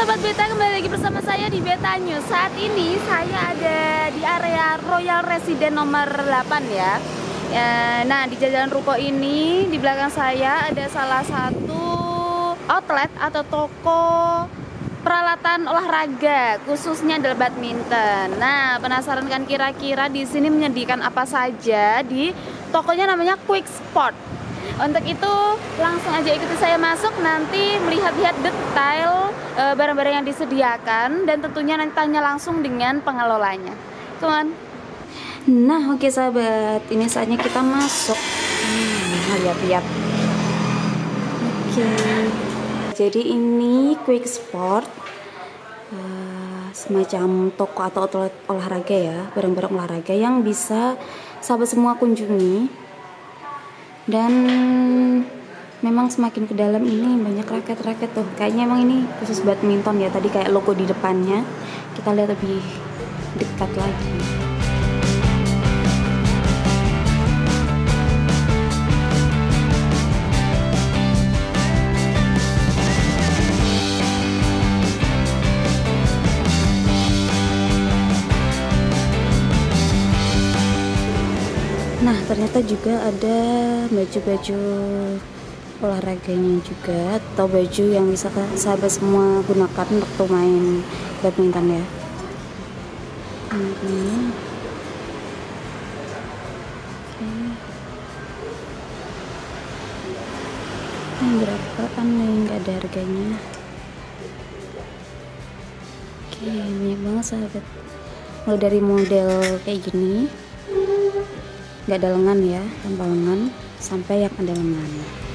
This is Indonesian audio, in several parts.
Sobat Beta, kembali lagi bersama saya di Beta News. Saat ini saya ada di area Royal Resident nomor 8 ya. Nah, di jajaran ruko ini di belakang saya ada salah satu outlet atau toko peralatan olahraga, khususnya adalah badminton. Nah, penasaran kan kira-kira di sini menyediakan apa saja? Di tokonya namanya Quick Sport. Untuk itu langsung aja ikuti saya masuk, nanti melihat-lihat detail barang-barang yang disediakan dan tentunya nanti tanya langsung dengan pengelolanya. Come on. Nah, oke sahabat, ini saatnya kita masuk. Lihat-lihat. Oke. Jadi ini Quick Sport, semacam toko atau outlet olahraga ya, barang-barang olahraga yang bisa sahabat semua kunjungi. Dan memang semakin ke dalam ini banyak raket-raket tuh. Kayaknya emang ini khusus badminton ya. Tadi kayak logo di depannya. Kita lihat lebih dekat lagi. Nah, ternyata juga ada baju-baju olahraganya juga, atau baju yang bisa sahabat semua gunakan untuk main badminton ya. Ini berapaan nih, nggak ada harganya. Oke, banyak banget sahabat. Mulai dari model kayak gini, nggak ada lengan ya, tanpa lengan, sampai yang ada lengan.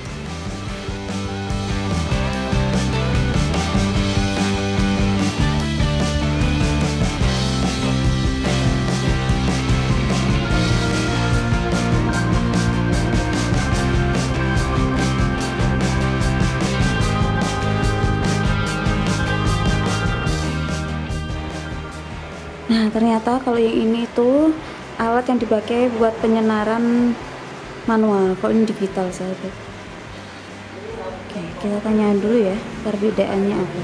Nah, ternyata kalau yang ini tuh alat yang dipakai buat penyenaran manual. Kalau ini digital sahabat. Oke, kita tanya dulu ya perbedaannya apa.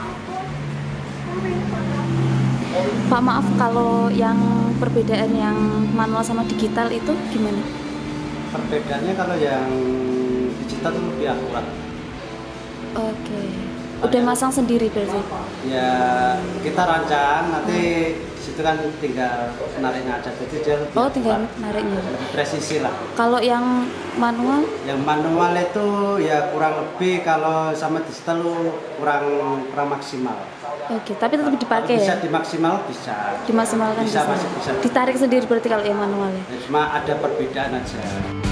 Pak, maaf, kalau yang perbedaan yang manual sama digital itu gimana? Perbedaannya kalau yang digital itu lebih akurat. Oke. Udah masang sendiri berarti? Ya, kita rancang, nanti disitu kan tinggal nariknya aja, jadi dia lebih tinggal akurat, nariknya. lebih presisi lah. Kalau yang manual? Yang manual itu ya kurang lebih, kalau sama digital kurang maksimal. Oke, tapi tetap dipakai bisa ya? dimaksimal, bisa. Dimaksimalkan bisa. Masih bisa. Ditarik sendiri berarti kalau yang manual ya? Cuma ada perbedaan aja.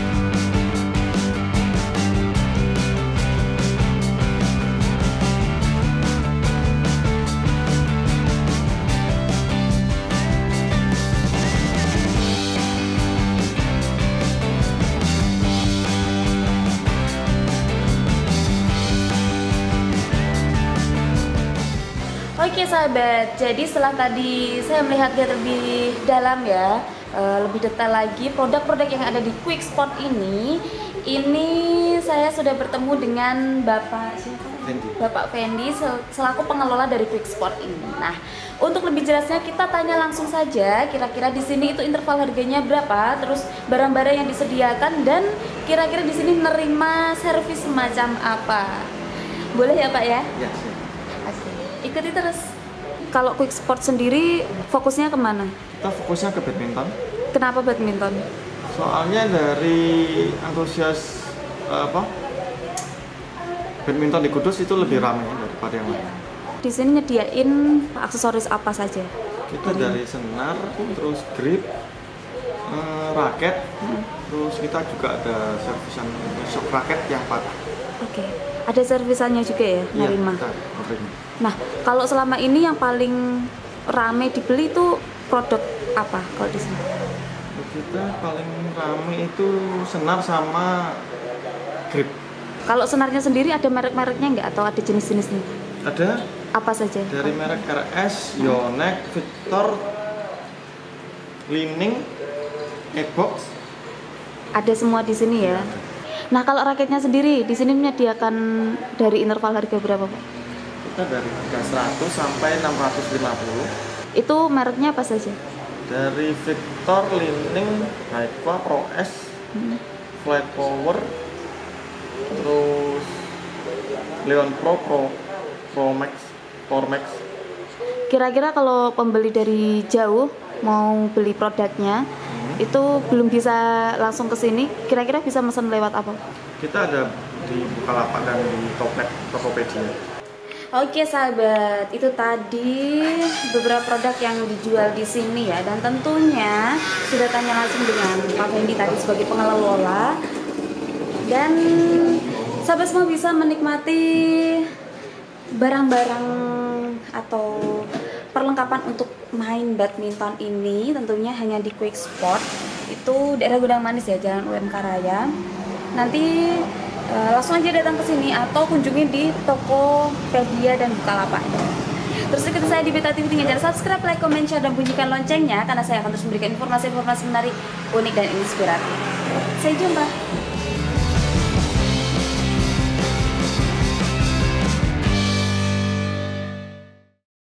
Oke sahabat, jadi setelah tadi saya melihat-lihat lebih dalam ya, lebih detail lagi produk-produk yang ada di Quick Sport ini saya sudah bertemu dengan Bapak Fendi selaku pengelola dari Quick Sport ini. Nah, untuk lebih jelasnya kita tanya langsung saja, kira-kira di sini itu interval harganya berapa, terus barang-barang yang disediakan, dan kira-kira di sini nerima servis semacam apa. Boleh ya Pak ya? Ya, Ikuti terus. Kalau Quick Sport sendiri fokusnya kemana? Kita fokusnya ke badminton. Kenapa badminton? Soalnya dari antusias badminton di Kudus itu lebih ramai daripada yang lain. Di sini nyediain aksesoris apa saja? Kita dari senar, terus grip, raket, terus kita juga ada servisan shock raket yang patah. Oke. Ada servisannya juga ya, nerima? Iya, nerima. Nah, kalau selama ini yang paling rame dibeli itu produk apa kalau di sini? Kita paling rame itu senar sama grip. Kalau senarnya sendiri ada merek-mereknya nggak atau ada jenis-jenisnya? Ada. Apa saja? Dari merek RS, Yonex, Victor, Lining, Ebox. Ada semua di sini ya. Nah, kalau raketnya sendiri di sini menyediakan dari interval harga berapa, Pak? Ada dari harga 100 sampai 650. Itu mereknya apa saja? Dari Victor, Li-Ning, Haikwa, Pro S, Flight Power, terus Leon Pro Max, Power Max. Kira-kira kalau pembeli dari jauh mau beli produknya, itu belum bisa langsung ke sini, kira-kira bisa pesan lewat apa? Kita ada di Bukalapak dan di Tokopedia. Oke sahabat, itu tadi beberapa produk yang dijual di sini ya, dan tentunya sudah tanya langsung dengan Pak Fendi tadi sebagai pengelola, dan sahabat semua bisa menikmati barang-barang atau perlengkapan untuk main badminton ini tentunya hanya di Quick Sport, itu daerah Gudang Manis ya, Jalan UMK Raya. Nanti langsung aja datang ke sini atau kunjungi di Tokopedia dan Bukalapak. Terus ikuti saya di Beta TV, tinggal jangan subscribe, like, comment, share, dan bunyikan loncengnya karena saya akan terus memberikan informasi-informasi menarik, unik, dan inspiratif. Sampai jumpa.